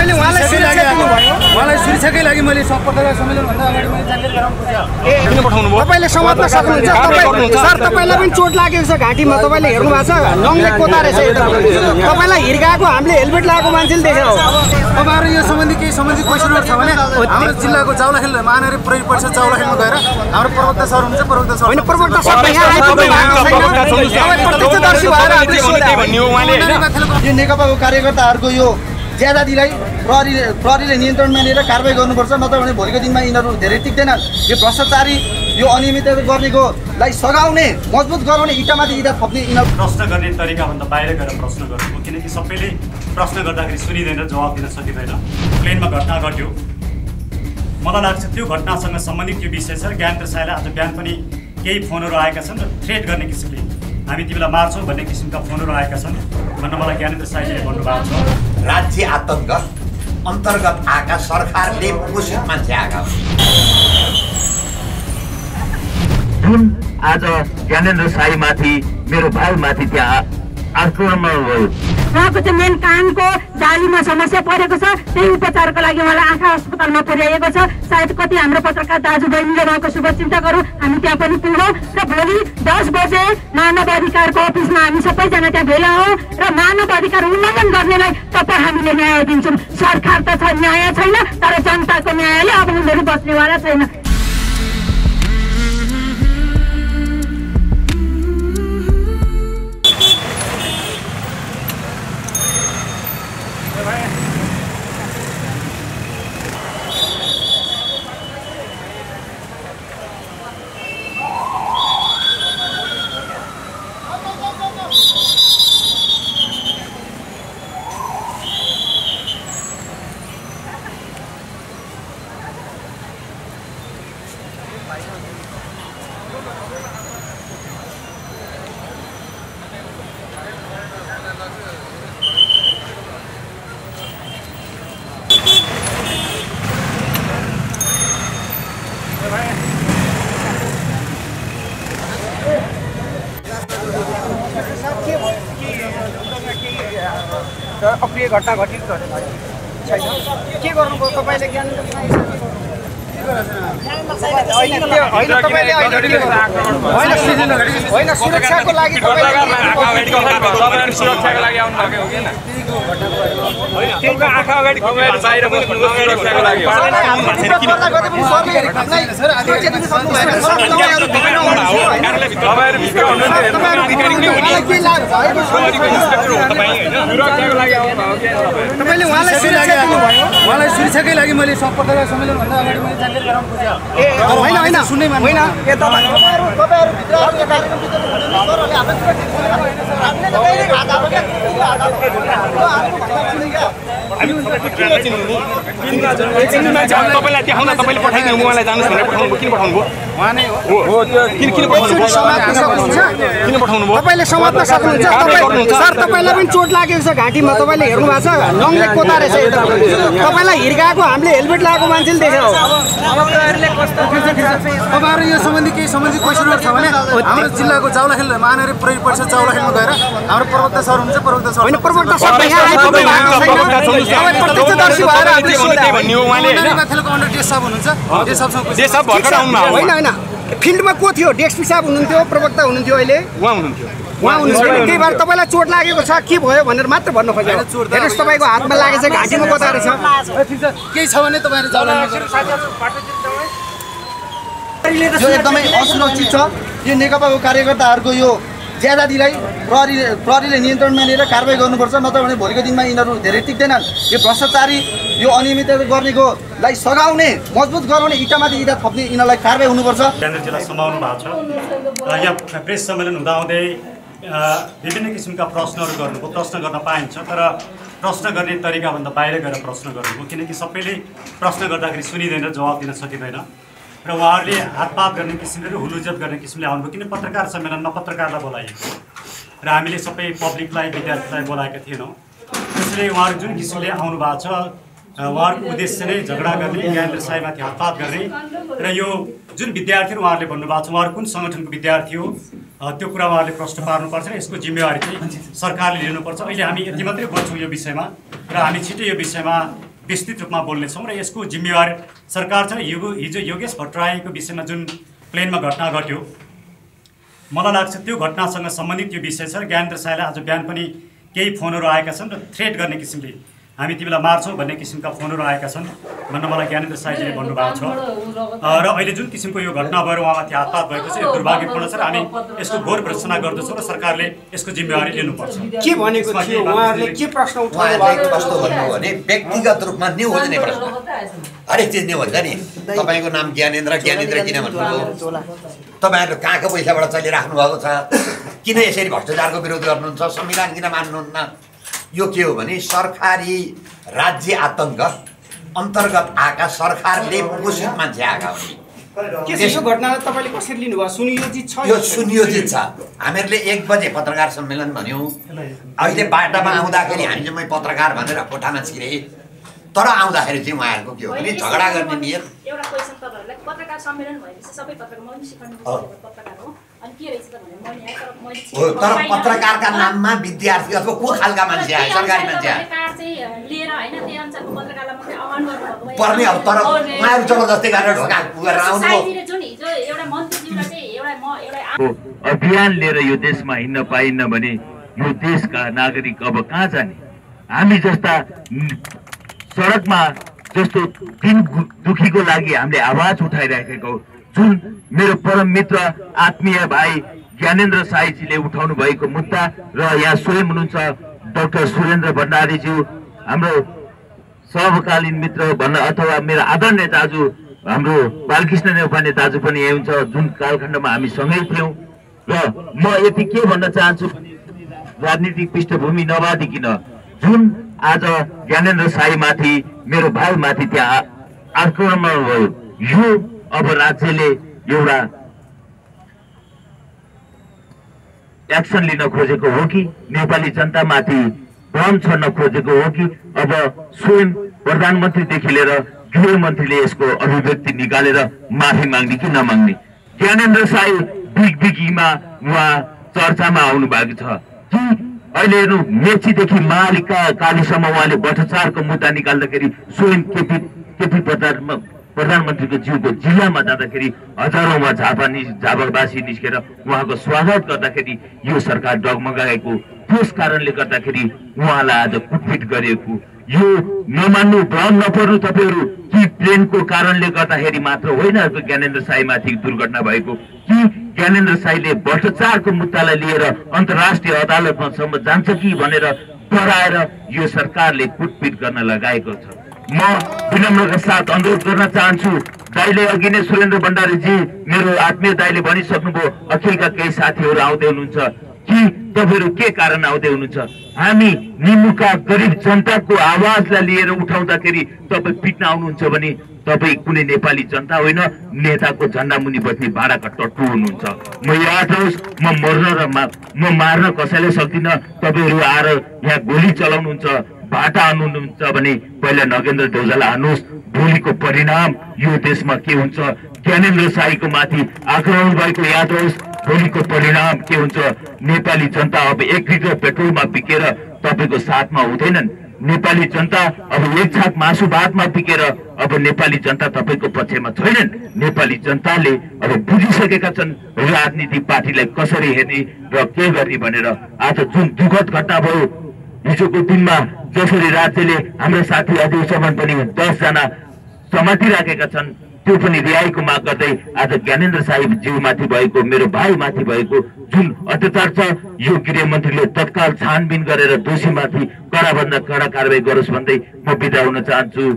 तपाईले उहाँलाई सुरक्षा दिनुभयो उहाँलाई सुरक्षाकै लागि मैले सब पत्रकार सम्मेलन भन्दा अगाडि मैले जानकारी गराउन खोजेँ किन पठाउनु भयो तपाईले समात्न सक्नुहुन्छ तपाई सर तपाईलाई पनि चोट लागेको छ घाँटीमा तपाईले हेर्नु भएको छ नङले कोता रहेछ तपाईलाई हिर्काएको हामीले हेलमेट लगाएको मान्छेले देखेको तपाईहरु यो सम्बन्धी केही सम्बन्धित क्वेशनहरु छ भने हाम्रो जिल्लाको जाउलाखेल महानगरी प्रहरी परिषद जाउलाखेलमा गएर हाम्रो प्रवक्ता सर हुनुहुन्छ प्रवक्ता सर हैन प्रवक्ता सर यहाँ आइपुग्नु भएको छैन तपाई प्रत्यक्षदर्शी भएर हामीले सोधे भन्ने हो उहाँले यो नेकपाको कार्यकर्ताहरुको यो ज्यादातीलाई प्रहरीले नियन्त्रणमा लिएर कारबाही गर्नुपर्छ नत्र भने भोलिको दिनमा यिनीहरू धेरै टिक्दैन यो भ्रष्टाचारी यो अनियमितता गर्नेकोलाई सघाउने मजबुत गराउने इटामाथि इटा थप्ने यिनीहरू प्रश्न गर्ने तरिकाभन्दा बाहिर गएर प्रश्न गर्नु किनकि सबैले प्रश्न गर्दाखेरि सुनिँदैन जवाब दिन सकिँदैन प्लेनमा घटना घट्यो मलाई लाग्छ त्यो घटनासँग सम्बन्धित यो विषय छ ज्ञानेन्द्र साईलाई आज बिहान पनि केही फोनहरू आएका छन् र थ्रेट गर्ने किसिमले हामी तिमीलाई मार्छौँ भन्ने किसिमका फोनहरू आएका छन् भन्न मलाई ज्ञानेन्द्र साईले भन्नुभएको छ राज्य आतंक अन्तर्गत आएका सरकारले पोषित मान्छे आएका जुन आज ज्ञानेन्द्र साई माथि मेरो भाइ माथि त्यहाँ आक्रमण भयो उहाँको चाहिँ मेन कानको जालीमा समस्या परेको छ त्यही उपचारको लागि उहाँलाई आँखा अस्पतालमा पुर्याइएको छ सायद कति हाम्रो पत्रकार दाजुबहिनीले उहाँको शुभचिन्ता गरौँ हामी त्यहाँ पनि पुग्छौँ र भोलि 10 बजे मानव अधिकारको अफिसमा हामी सबैजना त्यहाँ भेला हौँ र मानव अधिकार उल्लङ्घन गर्नेलाई तपाईँ हामीले न्याय दिन्छौँ सरकार त छ न्याय छैन तर जनताको न्यायले अब उनीहरू बस्नेवाला छैन अप्रिय घटना घटित छैन के गर्नुभयो तपाईले होइन सुरक्षाको लागि सुरक्षाको लागि आउनु भएको हो किन तिनको आँखा अगाडि खुमेर बाहिर बस्नु सुरक्षाको लागि तपाईले उहाँलाई सुरक्षा दिनुभयो उहाँलाई सुरक्षाकै लागि मैले सब पत्रकार सम्मेलन भन्दा अगाडि मैले जानकारी गराउन खोजेँ होइन होइन सुन्नै मान्नु होइन ए तपाईहरु भित्र कार्यक्रम तपाईलाई देखाउन तपाईले पठाइदिनु उहाँलाई जानुस् भनेर पठाउनु किन पठाउनु भयो उहाँ नै हो त्यो किन पठाउनु भयो तपाईले समात्न सक्नुहुन्छ तपाई सर तपाईलाई पनि चोट लागेको छ घाँटीमा तपाईले हेर्नु भएको छ नङले कोता रहेछ तपाईलाई हिर्काएको हामीले हेलमेट लगाएको मान्छेले देखेको तपाईहरु यो सम्बन्धी केही सम्बन्धित क्वेशनहरु छ भने हाम्रो जिल्लाको जाउलाखेल महानगरी प्रहरी परिषद जाउलाखेलमा गएर हाम्रो प्रवक्ता सर हुनुहुन्छ प्रवक्ता सर हैन प्रवक्ता सर यहाँ आइपुग्नु भएको छैन तपाईँ प्रत्यक्षदर्शी भएर हामीले सोधे भन्ने हो उहाँले माथिल्लोको अन्डर डेस साहब हुनुहुन्छ डेस साहबसँग जे सब भर्खर आउनु होइन होइन फिल्डमा को थियो डेस्क साहब हुनुहुन्थ्यो प्रवक्ता हुनुहुन्थ्यो अहिले उहाँ हुनुहुन्थ्यो उहाँ हुनुहुन्छ त्यही भएर तपाईँलाई चोट लागेको छ के भयो भनेर मात्र भन्नु खोजेको हेर्नुहोस् तपाईँको हातमा लागेको छ घाँटीमा कोता रहेछ केही छ भने तपाईँहरू जाउलाखेल यो एकदमै असुरक्षित छ यो नेकपाको कार्यकर्ताहरुको यो ज्यादातीलाई प्रहरीले नियन्त्रणमा लिएर कारबाही गर्नुपर्छ नत्र भने भोलिको दिनमा यिनीहरू धेरै टिक्दैनन् यो भ्रष्टाचारी यो अनियमितता गर्नेकोलाई सघाउने मजबुत गराउने इटामाथि इटा थप्ने यिनीहरूलाई कारबाही हुनुपर्छ ज्ञानेन्द्रजीलाई समाउनु भएको छ यहाँ प्रेस सम्मेलन हुँदाहुँदै विभिन्न किसिमका प्रश्नहरू गर्नुभयो प्रश्न गर्न पाइन्छ तर प्रश्न गर्ने तरिकाभन्दा बाहिर गएर प्रश्न गर्नुभयो किनकि सबैले प्रश्न गर्दाखेरि सुनिँदैन जवाब दिन सकिँदैन र उहाँहरूले हातपात गर्ने किसिमले र हुलुजत गर्ने किसिमले आउनुभयो किन पत्रकार सम्मेलनमा पत्रकारलाई बोलाइयो र हामीले सबै पब्लिकलाई विद्यार्थीलाई बोलाएका थिएनौँ त्यसैले उहाँहरू जुन किसिमले आउनु भएको छ उहाँहरूको उद्देश्य नै झगडा गर्ने ज्ञानेन्द्र साईमाथि हातपात गर्ने र यो जुन विद्यार्थीहरू उहाँहरूले भन्नुभएको छ उहाँहरू कुन सङ्गठनको विद्यार्थी हो त्यो कुरा उहाँहरूले प्रश्न पार्नुपर्छ र यसको जिम्मेवारी चाहिँ सरकारले लिनुपर्छ अहिले हामी यति मात्रै बोल्छौँ यो विषयमा र हामी छिटै यो विषयमा विस्तृत रूपमा बोल्नेछौँ र यसको जिम्मेवार सरकार छ। हिजो योगेश भट्टराईको विषयमा जुन प्लेनमा घटना घट्यो, मलाई लाग्छ त्यो घटनासँग सम्बन्धित यो विषय छ र ज्ञानेन्द्र साईलाई आज बिहान पनि केही फोनहरू आएका छन् र थ्रेट गर्ने किसिमले हामी तिमीलाई मार्छौँ भन्ने किसिमका फोनहरू आएका छन् भनेर मलाई ज्ञानेन्द्र साईजीले भन्नुभएको छ। र अहिले जुन किसिमको यो घटना भएर उहाँमाथि हातपात भएको छ यो दुर्भाग्यपूर्ण छ र हामी यसको घोर भर्त्सना गर्दछौँ र सरकारले यसको जिम्मेवारी लिनुपर्छ। के भनेको थियो उहाँहरूले, के प्रश्न उठाउनु उहाँले कस्तो भन्नुभयो भने व्यक्तिगत रूपमा न्यु खोज्ने प्रश्न, हरेक चिज न्यु हुन्छ नि। तपाईँको नाम ज्ञानेन्द्र किन भन्नुभयो? तपाईँहरू कहाँको पैसाबाट चलिराख्नु भएको छ? किन यसरी भ्रष्टाचारको विरोध गर्नुहुन्छ? संविधान किन मान्नुहुन्न? यो के हो भने सरकारी राज्य आतङ्क अन्तर्गत आएका सरकारले पोषित मान्छे आएका हुन्। यो घटनालाई तपाईँले कसरी लिनुभयो? सुनियोजित छ? यो सुनियोजित छ। हामीहरूले 1 बजे पत्रकार सम्मेलन भन्यौँ। अहिले बाटामा आउँदाखेरि हामी चाहिँ मै पत्रकार भनेर कोठामा छिरेँ, तर आउँदाखेरि चाहिँ उहाँहरूको के हो भने झगडा गर्ने नियत। एउटा क्वेसन तपाईहरुलाई, पत्रकार सम्मेलन भएपछि सबै पत्रकार म पनि सिकाउनु पत्रकार हो, अनि के रहेछ त भने मैले तर पत्रकारका नाममा विद्यार्थी अथवा को खालका मान्छे आए? सरकारी मान्छे आए कार्ड चाहिँ लिएर हैन त्यही अनुसारको पत्रकारलाई मात्रै आह्वान गर्नुभएको भए पर्ने हो। तर उहाँहरू जबरजस्ती गरेर ढोका गरेर आउनु जुन हिजो एउटा मन्त्रीज्यूलाई चाहिँ एउटा अभियान लिएर यो देशमा हिँड्न पाइन्न भने यो देशका नागरिक अब कहाँ जाने? हामी जस्ता सडकमा जस्तो दिन दुखीको लागि हामीले आवाज उठाइराखेको, जुन मेरो परम मित्र आत्मीय भाइ ज्ञानेन्द्र साईजीले उठाउनु भएको मुद्दा र यहाँ स्वयं हुनुहुन्छ डाक्टर सुरेन्द्र भण्डारीज्यू, हाम्रो समकालीन मित्र भन्न अथवा मेरो आदरणीय दाजु हाम्रो बालकृष्ण नेउपाने दाजु पनि यही हुन्छ, जुन कालखण्डमा हामी सँगै थियौँ। र म यति के भन्न चाहन्छु, राजनीतिक पृष्ठभूमि नभइदिकन जुन आज ज्ञानेन्द्र साईमाथि मेरो भाइमाथि त्यहाँ आक्रमण भयो, यो अब राज्यले एउटा एक्सन लिन खोजेको हो कि नेपाली जनतामाथि भ्रम छर्न खोजेको हो कि अब स्वयं प्रधानमन्त्रीदेखि लिएर गृहमन्त्रीले यसको अभिव्यक्ति निकालेर माफी माग्ने कि नमाग्ने? ज्ञानेन्द्र साई बिगबिगीमा उहाँ चर्चामा आउनु भएको छ कि अहिले हेर्नु मेचीदेखि कालीसम्म उहाँले भ्रष्टाचारको मुद्दा निकाल्दाखेरि स्वयं केपी प्रधानमन्त्रीको जिउको जिल्लामा जाँदाखेरि हजारौँमा झापावासी निस्केर उहाँको स्वागत गर्दाखेरि यो सरकार डगमगाएको, त्यस कारणले गर्दाखेरि उहाँलाई आज कुटपिट गरिएको। यो नमान्नु, भ्रम नपर्नु तपाईँहरू कि प्लेनको कारणले गर्दाखेरि मात्र होइन ज्ञानेन्द्र साईमाथि दुर्घटना भएको, कि ज्ञानेन्द्र साईले भ्रष्टाचारको मुद्दालाई लिएर अन्तर्राष्ट्रिय अदालतमासम्म जान्छ कि भनेर डराएर यो सरकारले कुटपिट गर्न लगाएको छ। म विनम्रका साथ अनुरोध गर्न चाहन्छु, दाइले अघि नै सुरेन्द्र भण्डारीजी मेरो आत्मीय दाइले भनिसक्नुभयो, अखिलका केही साथीहरू आउँदै हुनुहुन्छ कि तपाईँहरू के कारण आउँदै हुनुहुन्छ? हामी निमुखा गरिब जनताको आवाजलाई लिएर उठाउँदाखेरि तपाईँ पिट्न आउनुहुन्छ भने तपाईँ कुनै नेपाली जनता होइन, नेताको झन्डा मुनि बस्ने भाडाका टट्टु हुनुहुन्छ। म याद होस्, म मार्न कसैले सक्दिनँ, तपाईँहरू आएर यहाँ गोली चलाउनुहुन्छ, भाटा हान्नुहुन्छ भने पहिला नगेन्द्र देउजालाई हान्नुहोस्। भोलिको परिणाम यो देशमा के हुन्छ? ज्ञानेन्द्र साईको माथि आक्रमण भएको याद होस्, भोलिको परिणाम के हुन्छ? नेपाली जनता अब 1 लिटर पेट्रोलमा बिकेर तपाईँको साथमा हुँदैनन्। नेपाली जनता अब 1 छाक मासु भातमा बिकेर अब नेपाली जनता तपाईँको पक्षमा छैनन्। नेपाली जनताले अब बुझिसकेका छन् राजनीतिक पार्टीलाई कसरी हेर्ने र के गर्ने भनेर। आज जुन दुःखद घटना भयो हिजोको दिनमा, जसरी राज्यले हाम्रा साथी अझैसम्म पनि 10 जना समातिराखेका छन्, त्यो पनि रिहाईको माग गर्दै आज ज्ञानेन्द्र साईज्यूमाथि भएको, मेरो भाइमाथि भएको जुन अत्याचार छ, यो गृहमन्त्रीले तत्काल छानबिन गरेर दोषीमाथि कडाभन्दा कडा कारवाही गरोस् भन्दै म बिदा हुन चाहन्छु।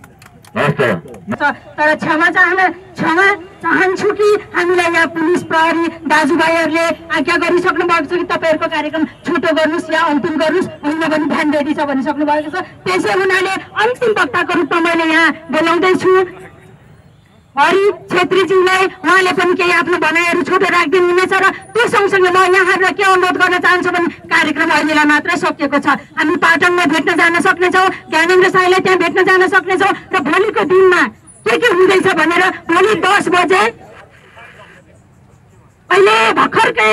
तर क्षमा चाहन्छु कि हामीलाई यहाँ पुलिस प्रहरी दाजुभाइहरूले आज्ञा गरिसक्नु भएको छ कि तपाईँहरूको कार्यक्रम छोटो गर्नुहोस् या अन्तिम गर्नुहोस्, होइन भने ध्यान रेडी छ भनिसक्नु भएको छ। त्यसै हुनाले अन्तिम वक्ताको रूपमा मैले यहाँ बोलाउँदैछु हरि छेत्रीज्यूलाई। उहाँले पनि केही आफ्नो भनाइहरू छोटो राखिदिनु हुनेछ र त्यो सँगसँगै म यहाँहरूलाई के अनुरोध गर्न चाहन्छु भने कार्यक्रम अहिलेलाई मात्रै सकिएको छ, हामी पाटनमा भेट्न जान सक्नेछौँ, ज्ञानेन्द्र साईलाई त्यहाँ भेट्न जान सक्नेछौँ र भोलिको दिनमा के हुँदैछ भनेर भोलि 10 बजे अहिले भर्खरकै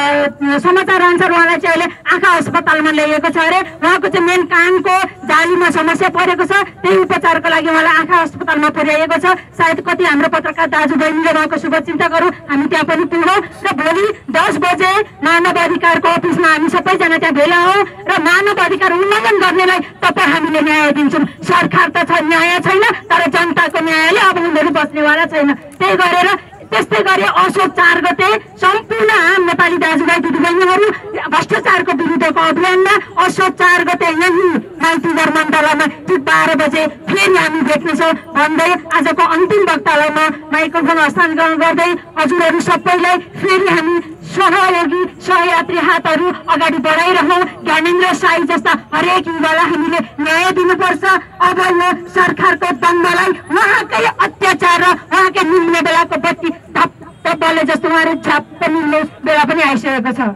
समाचार अनुसार उहाँलाई चाहिँ अहिले आँखा अस्पतालमा ल्याइएको छ अरे। उहाँको चाहिँ मेन कानको जालीमा समस्या परेको छ, त्यही उपचारको लागि उहाँलाई आँखा अस्पतालमा पुर्याइएको छ। सायद कति हाम्रो पत्रकार दाजुबहिनीले उहाँको शुभचिन्ता गरौँ, हामी त्यहाँ पनि पुगौँ र भोलि 10 बजे मानव अधिकारको अफिसमा हामी सबैजना त्यहाँ भेला हौँ र मानव अधिकार उल्लङ्घन गर्नेलाई तपाईँ हामीले न्याय दिन्छौँ। सरकार त छ न्याय छैन, तर जनताको न्यायले अब उनीहरू बस्नेवाला छैन। त्यही गरेर त्यस्तै गरी असोज 4 गते सम्पूर्ण आम नेपाली दाजुभाइ दिदीबहिनीहरू भ्रष्टाचारको विरुद्धको अभियानमा असोज 4 गते यही माइतीघर मण्डलामा ठिक 12 बजे फेरि हामी भेट्नेछौँ भन्दै आजको अन्तिम वक्तालाई माइक्रोफोन हस्तान्तरण गर्दै हजुरहरू सबैलाई फेरि हामी सहयोगी सहयात्री हातहरू अगाडि बढाइरहौँ। ज्ञानेन्द्र साई जस्ता हरेक युवालाई हामीले न्याय दिनुपर्छ। अब यो सरकारको दण्डलाई उहाँकै अत्याचार र उहाँकै मिल्ने बेलाको बत्ती धप्पले जस्तो उहाँहरू झ्याप्प मिल्ने बेला पनि आइसकेको छ।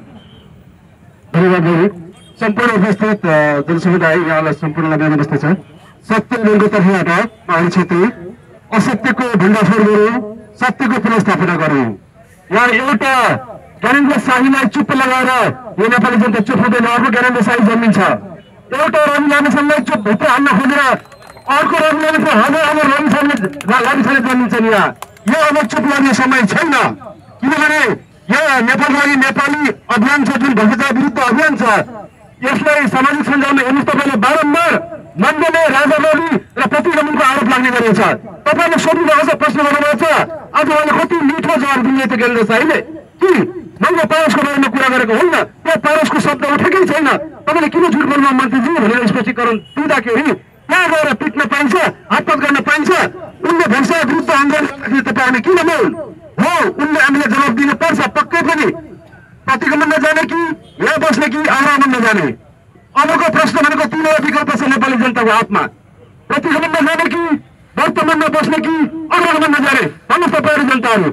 धन्यवाद। सम्पूर्ण उपस्थित जनसमुदाय यहाँलाई सम्पूर्णलाई बिहान बस्दै छ। सत्य उनको तर्फबाट महान क्षेत्री असत्यको भण्डाफोड गरौँ, सत्यको पुनर्स्थापना गरौँ। यहाँ एउटा ज्ञानेन्द्र शाहीलाई चुप्प लगाएर यो नेपाली जनता चुप हुँदैन, अर्को ज्ञानेन्द्र शाही जन्मिन्छ। एउटा रवि लामिछानेलाई चुप भित्र हान्न खोजेर अर्को रवि लामिछाने हजार लामिछाने जन्मिन्छन्। यहाँ यो अब चुप गर्ने समय छैन, किनभने यहाँ नेपालको लागि नेपाली अभियान छ, जुन भ्रष्टाचार विरुद्ध अभियान छ। यसलाई सामाजिक सञ्जालमा हेर्नुहोस्, तपाईँले बारम्बार मण्डले राजा रवि र प्रतिगमनको आरोप लाग्ने गरेको छ। तपाईँले सोध्नुभएको छ, प्रश्न गर्नुभएको छ, आज उहाँले कति मिठो जवाब दिने थियो ज्ञानेन्द्र शाहीले कि मैले पारसको बारेमा कुरा गरेको होइन, त्यहाँ पारसको शब्द उठेकै छैन। तपाईँले किन झुट बोल्नु मन्त्रीजी भनेर स्पष्टीकरण दिँदाखेरि त्यहाँ गएर पिट्न पाइन्छ, हातपात गर्न पाइन्छ। उनले भ्रष्टाचार विरुद्ध आन्दोलन गर्दाखेरि तपाईँहरूले किन बोल हो, उनले हामीले जवाब दिनुपर्छ। पक्कै पनि प्रतिगमन नजाने कि यहाँ बस्ने कि आगमन नजाने। अबको प्रश्न भनेको 3 विकल्प छ नेपाली जनताको हातमा, प्रतिगमन नजाने कि वर्तमानमा बस्ने कि अग्रगमन नजाने। भन्नुहोस् तपाईँहरू जनताहरू,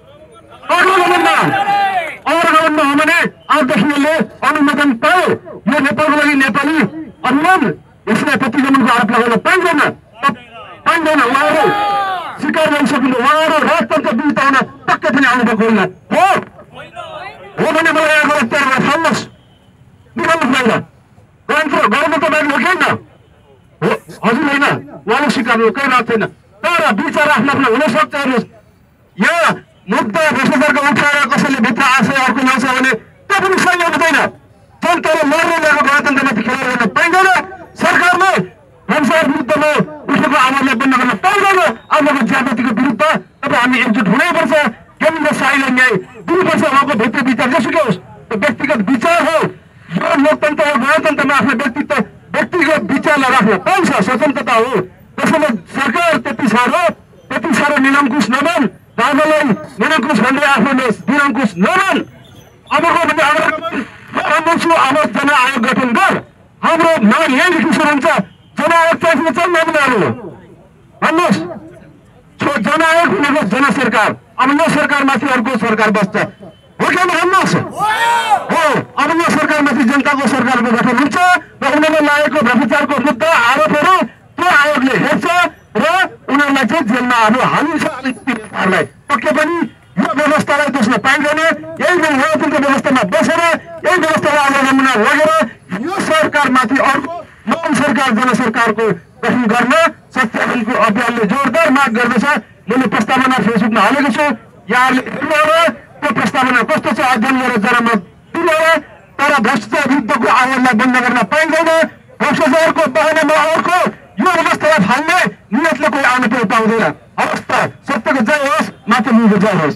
अग्रगमनमा हो भने आजदेखि यसले अनुमोदन पायो। यो नेपालको लागि नेपाली अभियान, यसलाई प्रतिगमनको आरोप लगाउन पाइँदैन। उहाँहरू स्वीकार गरिसक्नु, उहाँहरू राजतन्त्र बिताउन पक्कै पनि आउनुभएको होइन। हो भने मलाई यहाँ गएर तयार गरेर फाल्नुहोस्, निकाल्नुहोस् बाहिर। गर्नु त बाहिर रोकेन हो हजुर, होइन उहाँले स्वीकार्नु केही रात छैन। तर विचार आफ्नो आफ्नो हुनसक्छ। हेर्नुहोस्, यहाँ मुद्दा भ्रष्टाचारको उठाएर कसैले भित्र आशय अर्को ल्याउँछ भने त्यो पनि सही हुँदैन। जनताले लड्ने ल्याएको गणतन्त्रमाथि खेला गर्न पाइँदैन। सरकारले भ्रष्टाचार विरुद्धमा उठेको आवाजलाई बन्द गर्न पाइँदैन। आजको ज्यादतीको विरुद्ध तपाईँ हामी एकजुट हुनैपर्छ। ज्ञानेन्द्र शाहीलाई न्याय दिनुपर्छ। उहाँको भित्री विचार जसुकै होस्, त्यो व्यक्तिगत विचार हो। यो लोकतन्त्र हो, गणतन्त्रमा आफ्नो व्यक्तिगत विचारलाई राख्न पाइन्छ, स्वतन्त्रता हो। त्यसैले सरकार त्यति साह्रो निरङ्कुश नबन, राजालाई निरङ्कुश भनेर आफ्नो निरङ्कुश नबन। अबको भने अब जनआयोग गठन गर। हाम्रो माग यही लेख्नु सुरु हुन्छ, जनआयोग चाहिने चाहिँ नबनाउनु। भन्नुहोस्, जनआयोग भनेको जनसरकार। अब यो सरकारमाथि अर्को सरकार बस्छ हो कि भन्नुहोस्। हो, अब यो सरकारमाथि जनताको सरकारको गठन हुन्छ र उनीहरूले लागेको भ्रष्टाचारको मुद्दा आरोपहरू त्यो आयोगले हेर्छ र उनीहरूलाई चाहिँ जेलमा अब हालिन्छ। अलिकतिलाई पक्कै पनि यो व्यवस्थालाई दोस्न पाइँदैन। यही गणतन्त्र व्यवस्थामा बसेर यही व्यवस्थालाई अवलम्बन लगेर यो सरकारमाथि अर्को नौं सरकार जनसरकारको गठन गर्न सत्याग्रहको अभियानले जोरदार माग गर्दछ। मैले प्रस्तावना फेसबुकमा हालेको छु, यहाँले हेर्नुहोला त्यो प्रस्तावना कस्तो छ, अध्ययन गरेर जनमत दिनुहोला। तर भ्रष्टाचार विरुद्धको आवाजलाई बन्द गर्न पाइँदैन। भ्रष्टाचारको बहानामा अर्को यो व्यवस्थालाई फाल्ने नियतले कोही आउन पाउँदैन। अवस्था सत्यको जय होस्, मातृभूमिको जय होस्।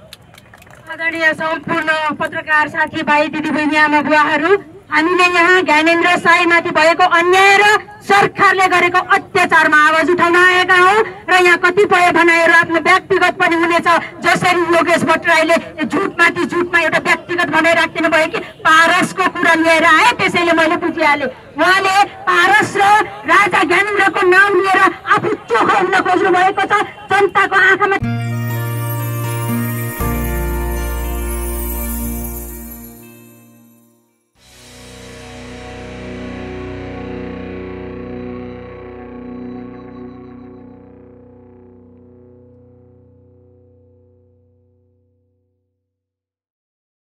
आदरणीय सम्पूर्ण पत्रकार साथीभाइ दिदीबहिनी आमा बुवाहरू, हामीले यहाँ ज्ञानेन्द्र शाहीमाथि भएको अन्याय र सरकारले गरेको अत्याचारमा आवाज उठाउन आएका हौँ र यहाँ कतिपय भनाइहरू आफ्नो व्यक्तिगत पनि हुनेछ। जसरी योगेश भट्टराईले झुटमा एउटा व्यक्तिगत भनाइ राखिदिनु भयो कि पारसको कुरा लिएर आए, त्यसैले मैले बुझिहालेँ। उहाँले पारस र राजा ज्ञानेन्द्रको नाम लिएर आफू चोखो हुन खोज्नु भएको छ। जनताको आँखामा